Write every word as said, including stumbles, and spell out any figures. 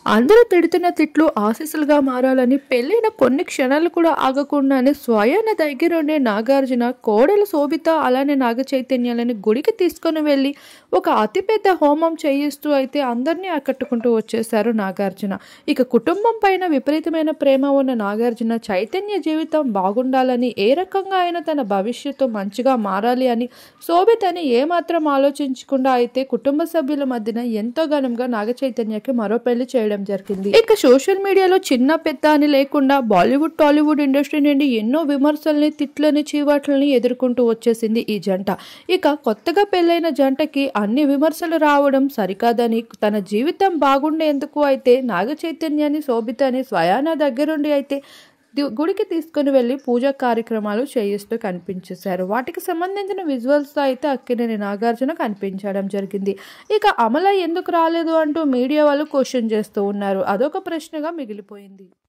అందరూ తిడుతున్న తిట్లు ఆశీస్సులుగా మారాలని పెళ్ళైన కొన్ని క్షణాలు కూడా ఆగకుండానే స్వయాన దగ్గరుండే నాగార్జున కోడలు శోభిత అలానే నాగ చైతన్యాలని గుడికి తీసుకొని వెళ్ళి ఒక అతిపెద్ద హోమం చేయిస్తూ అయితే అందరినీ ఆకట్టుకుంటూ వచ్చేశారు నాగార్జున. ఇక కుటుంబం పైన విపరీతమైన ప్రేమ ఉన్న నాగార్జున చైతన్య జీవితం బాగుండాలని, ఏ రకంగా అయినా తన భవిష్యత్తు మంచిగా మారాలి అని శోభితని ఏమాత్రం ఆలోచించకుండా అయితే కుటుంబ సభ్యుల మధ్యన ఎంతో ఘనంగా నాగ చైతన్యకి మరో పెళ్లి చేయడం జరిగింది. ఇక సోషల్ మీడియాలో చిన్న పెద్ద అని లేకుండా బాలీవుడ్ టాలీవుడ్ ఇండస్ట్రీ నుండి ఎన్నో విమర్శల్ని, తిట్లని, చీవాట్లని ఎదుర్కొంటూ వచ్చేసింది ఈ జంట. ఇక కొత్తగా పెళ్లైన జంటకి అన్ని విమర్శలు రావడం సరికాదని తన జీవితం బాగుండేందుకు అయితే నాగ చైతన్యాన్ని శోభితని స్వయాన దగ్గరుండి అయితే గుడికి తీసుకుని వెళ్ళి పూజా కార్యక్రమాలు చేయిస్తూ కనిపించేశారు. వాటికి సంబంధించిన విజువల్స్తో అయితే అక్కినేని నాగార్జున కనిపించడం జరిగింది. ఇక అమల ఎందుకు రాలేదు అంటూ మీడియా వాళ్ళు క్వశ్చన్ చేస్తూ ఉన్నారు. అదొక ప్రశ్నగా మిగిలిపోయింది.